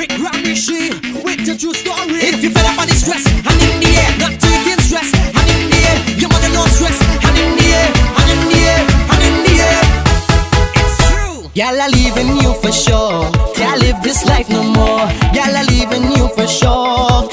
with Rishi, with the true story. If you fed up on the stress, hand in the air, not taking stress, hand in the air. Your mother no stress, hand in the air, hand in the air, hand in the air. It's true. Y'all are leaving you for sure. Can't live this life no more. Y'all are leaving you for sure.